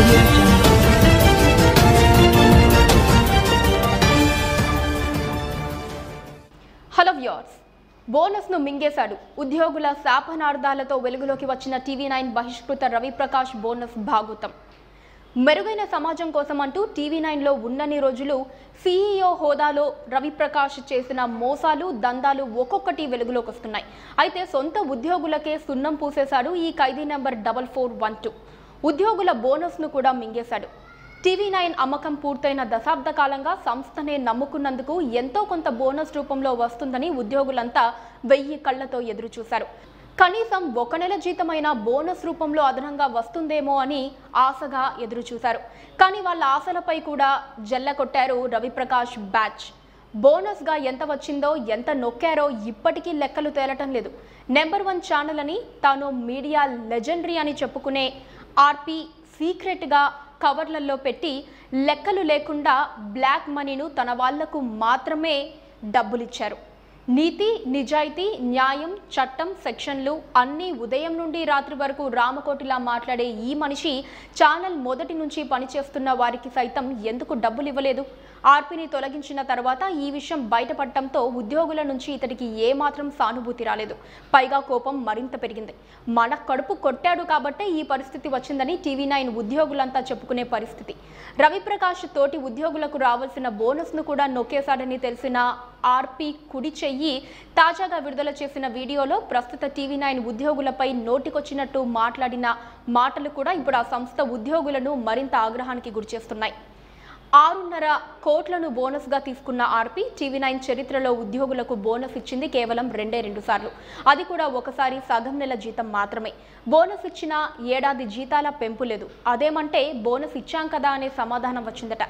Audio Jungle. Hello viewers, బోనస్ను మింగేశాడు. ఉద్యోగుల శాపనార్థాలతో వెలుగులోకి వచ్చిన టీవీ9 బహిష్కృత రవిప్రకాష్ బోనస్ భాగోతం. మెరుగైన సమాజం కోసం అంటూ టీవీ9లో ఉన్నన్ని రోజులు సీఈఓ హోదాలో రవిప్రకాష్ చేసిన మోసాలు, దందాలు ఒక్కొక్కటి వెలుగులోకి వస్తున్నాయి. అయితే సొంత ఉద్యోగులకే సున్నం పూసేశాడు ఈ ఖైదీ నెంబర్ 4412. ఉద్యోగుల బోనస్ను కూడా మింగేశాడు. టీవీ9 అమ్మకం పూర్తయిన దశాబ్ద కాలంగా సంస్థనే నమ్ముకున్నందుకు ఎంతో కొంత బోనస్ రూపంలో వస్తుందని ఉద్యోగులంతా 1000 కళ్లతో ఎదురుచూశారు. కనీసం 1 నెల జీతమైన బోనస్ రూపంలో అదనంగా వస్తుందేమో అని ఆశగా ఎదురుచూశారు. కానీ వాళ్ళ ఆశలపై కూడా జల్ల కొట్టారు రవిప్రకాష్ బ్యాచ్. బోనస్గా ఎంత వచ్చిందో, ఎంత నొక్కారో ఇప్పటికీ లెక్కలు తేలటం లేదు. నెంబర్ 1 ఛానల్ అని తాను మీడియా లెజెండరీ అని చెప్పుకునే ఆర్పీ సీక్రెట్గా కవర్లలో పెట్టి లెక్కలు లేకుండా బ్లాక్ మనీను తన వాళ్లకు మాత్రమే డబ్బులిచ్చారు. నీతి, నిజాయితీ, న్యాయం, చట్టం, సెక్షన్లు అన్నీ ఉదయం నుండి రాత్రి వరకు రామకోటిలా మాట్లాడే ఈ మనిషి ఛానల్ మొదటి నుంచి పనిచేస్తున్న వారికి సైతం ఎందుకు డబ్బులు ఇవ్వలేదు? ఆర్పీని తొలగించిన తర్వాత ఈ విషయం బయటపడటంతో ఉద్యోగుల నుంచి ఇతడికి ఏమాత్రం సానుభూతి రాలేదు. పైగా కోపం మరింత పెరిగింది. మన కడుపు కొట్టాడు కాబట్టే ఈ పరిస్థితి వచ్చిందని టీవీ9 ఉద్యోగులంతా చెప్పుకునే పరిస్థితి. రవిప్రకాష్ తోటి ఉద్యోగులకు రావాల్సిన బోనస్ను కూడా నొక్కేశాడని తెలిసిన ఆర్పీ కుడి చెయ్యి తాజాగా విడుదల చేసిన వీడియోలో ప్రస్తుత టీవీ9 ఉద్యోగులపై నోటికొచ్చినట్టు మాట్లాడిన మాటలు కూడా ఇప్పుడు ఆ సంస్థ ఉద్యోగులను మరింత ఆగ్రహానికి గురిచేస్తున్నాయి. 6.5 కోట్లను బోనస్గా తీసుకున్న ఆర్పీ టీవీ9 చరిత్రలో ఉద్యోగులకు బోనస్ ఇచ్చింది కేవలం 2 సార్లు. అది కూడా ఒకసారి సగం నెల జీతం మాత్రమే. బోనస్ ఇచ్చిన ఏడాది జీతాల పెంపు లేదు. అదేమంటే బోనస్ ఇచ్చాం కదా అనే సమాధానం వచ్చిందట.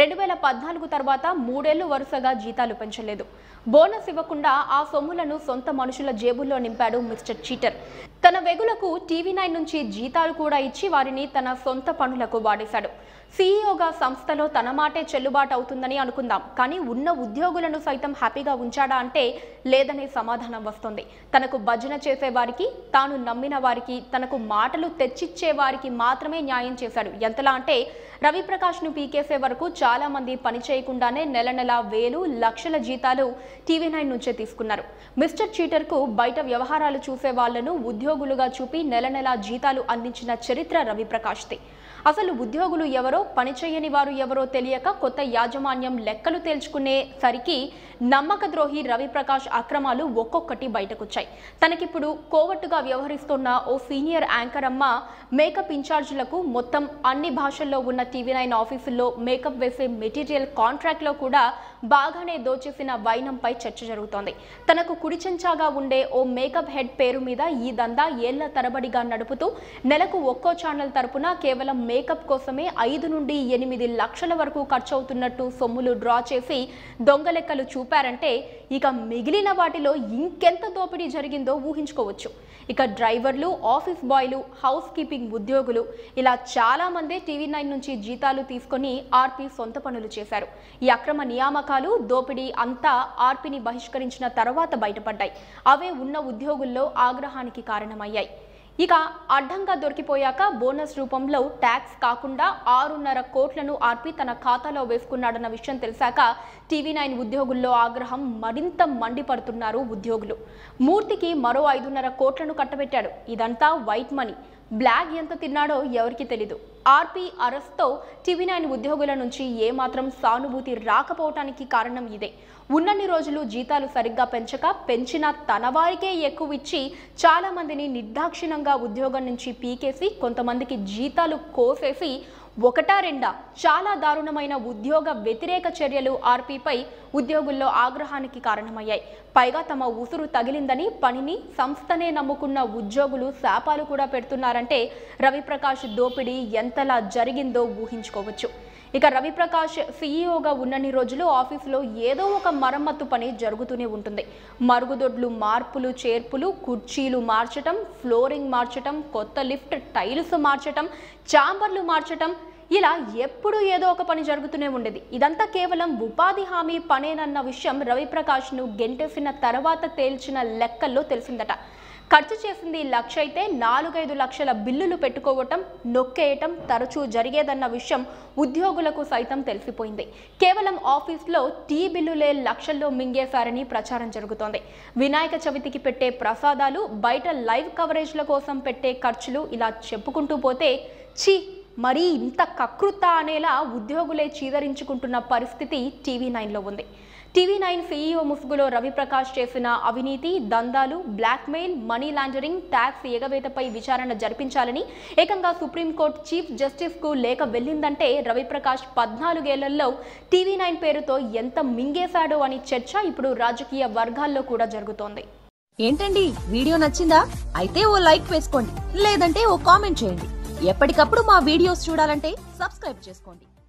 2014 తర్వాత 3 ఏళ్లు వరుసగా జీతాలు పెంచలేదు. బోనస్ ఇవ్వకుండా ఆ సొమ్ములను సొంత మనుషుల జేబుల్లో నింపాడు మిస్టర్ చీటర్. తన వెగులకు టీవీ9 నుంచి జీతాలు కూడా ఇచ్చి వారిని తన సొంత పనులకు వాడేశాడు. సీఈఓగా సంస్థలో తన మాటే చెల్లుబాటు అవుతుందని అనుకుందాం. కానీ ఉన్న ఉద్యోగులను సైతం హ్యాపీగా ఉంచాడా అంటే లేదనే సమాధానం వస్తుంది. తనకు భజన చేసే వారికి, తాను నమ్మిన వారికి, తనకు మాటలు తెచ్చిచ్చే వారికి మాత్రమే న్యాయం చేశాడు. ఎంతలా అంటే రవిప్రకాష్ను పీకేసే వరకు చాలా మంది పని చేయకుండానే నెల నెల వేలు, లక్షల జీతాలు టీవీ9 నుంచే తీసుకున్నారు. మిస్టర్ చీటర్కు బయట వ్యవహారాలు చూసే వాళ్లను ఉద్యోగులుగా చూపి నెల నెల జీతాలు అందించిన చరిత్ర రవిప్రకాష్ది. అసలు ఉద్యోగులు ఎవరో, పనిచేయని వారు ఎవరో తెలియక కొత్త యాజమాన్యం లెక్కలు తేల్చుకునేసరికి నమ్మక ద్రోహి రవిప్రకాష్ అక్రమాలు ఒక్కొక్కటి బయటకొచ్చాయి. తనకిప్పుడు కోవట్టుగా వ్యవహరిస్తున్న ఓ సీనియర్ యాంకర్ అమ్మ మేకప్ ఇన్ఛార్జీలకు మొత్తం అన్ని భాషల్లో ఉన్న టీవీ9 ఆఫీసుల్లో మేకప్ వేసే మెటీరియల్ కాంట్రాక్ట్లో కూడా బాగానే దోచేసిన వైనంపై చర్చ జరుగుతోంది. తనకు కుడిచెంచాగా ఉండే ఓ మేకప్ హెడ్ పేరు మీద ఈ దందా ఏళ్ల తరబడిగా నడుపుతూ నెలకు ఒక్కో ఛానల్ తరపున కేవలం మేకప్ కోసమే 5 నుండి 8 లక్షల వరకు ఖర్చు అవుతున్నట్టు సొమ్ములు డ్రా చేసి దొంగ లెక్కలు చూపారంటే ఇక మిగిలిన వాటిలో ఇంకెంత దోపిడీ జరిగిందో ఊహించుకోవచ్చు. ఇక డ్రైవర్లు, ఆఫీస్ బాయ్లు, హౌస్ కీపింగ్ ఉద్యోగులు ఇలా చాలా మంది టీవీ9 నుంచి జీతాలు తీసుకొని ఆర్పీ సొంత పనులు చేశారు. ఈ అక్రమ నియామకాలు, దోపిడీ అంతా ఆర్పీని బహిష్కరించిన తర్వాత బయటపడ్డాయి. అవే ఉన్న ఉద్యోగుల్లో ఆగ్రహానికి కారణమయ్యాయి. ఇక అడ్డంగా దొరికిపోయాక బోనస్ రూపంలో ట్యాక్స్ కాకుండా 6.5 కోట్లను ఆర్పీ తన ఖాతాలో వేసుకున్నాడన్న విషయం తెలిసాక టీవీ9 ఉద్యోగుల్లో ఆగ్రహం మరింత మండిపడుతున్నారు ఉద్యోగులు. మూర్తికి మరో 5.5 కోట్లను కట్టబెట్టాడు. ఇదంతా వైట్ మనీ. బ్లాక్ ఎంత తిన్నాడో ఎవరికి తెలీదు. ఆర్పీ అరెస్ట్తో టీవీ9 ఉద్యోగుల నుంచి ఏమాత్రం సానుభూతి రాకపోవటానికి కారణం ఇదే. ఉన్నన్ని రోజులు జీతాలు సరిగ్గా పెంచినా తన వారికే ఎక్కువ ఇచ్చి చాలా మందిని నిర్దాక్షిణ్యంగా ఉద్యోగం నుంచి పీకేసి కొంతమందికి జీతాలు కోసేసి ఒకటా రెండా చాలా దారుణమైన ఉద్యోగ వ్యతిరేక చర్యలు ఆర్పీపై ఉద్యోగుల్లో ఆగ్రహానికి కారణమయ్యాయి. పైగా తమ ఉసురు తగిలిందని పనిని, సంస్థనే నమ్ముకున్న ఉద్యోగులు శాపాలు కూడా పెడుతున్నారంటే రవిప్రకాష్ దోపిడీ ఎంతలా జరిగిందో ఊహించుకోవచ్చు. ఇక రవిప్రకాష్ సీఈఓగా ఉన్నన్ని రోజులు ఆఫీసులో ఏదో ఒక మరమ్మత్తు పని జరుగుతూనే ఉంటుంది. మరుగుదొడ్లు మార్పులు, చేర్పులు, కుర్చీలు మార్చటం, ఫ్లోరింగ్ మార్చటం, కొత్త లిఫ్ట్ టైల్స్ మార్చటం, ఛాంబర్లు మార్చటం, ఇలా ఎప్పుడు ఏదో ఒక పని జరుగుతూనే ఉండేది. ఇదంతా కేవలం ఉపాధి హామీ పనేనన్న విషయం రవిప్రకాష్ను గెంటేసిన తర్వాత తేల్చిన లెక్కల్లో తెలిసిందట. ఖర్చు చేసింది 1,00,000 అయితే 4-5 లక్షల బిల్లులు పెట్టుకోవటం, నొక్కేయటం తరచూ జరిగేదన్న విషయం ఉద్యోగులకు సైతం తెలిసిపోయింది. కేవలం ఆఫీస్లో టీ బిల్లులే లక్షల్లో మింగేశారని ప్రచారం జరుగుతోంది. వినాయక చవితికి పెట్టే ప్రసాదాలు, బయట లైవ్ కవరేజ్ల కోసం పెట్టే ఖర్చులు ఇలా చెప్పుకుంటూ పోతే ఛీ మరీ ఇంత కకృత అనేలా ఉద్యోగులే చీదరించుకుంటున్న పరిస్థితి TV9లో ఉంది. TV9 CEO ముసుగులో రవిప్రకాష్ చేసిన అవినీతి, దందాలు, బ్లాక్మెయిల్, మనీ లాండరింగ్, ట్యాక్స్ ఎగవేతపై విచారణ జరిపించాలని ఏకంగా సుప్రీంకోర్టు చీఫ్ జస్టిస్కు లేఖ వెళ్ళిందంటే రవిప్రకాష్ 14 ఏళ్లలో TV9 పేరుతో ఎంత మింగేశాడో అని చర్చ ఇప్పుడు రాజకీయ వర్గాల్లో కూడా జరుగుతోంది. ఏంటండి వీడియో నచ్చిందా? అయితే ఓ లైక్ వేసుకోండి, లేదంటే ఓ కామెంట్ చేయండి. ఎప్పటికప్పుడు మా వీడియోస్ చూడాలంటే సబ్స్క్రైబ్ చేసుకోండి.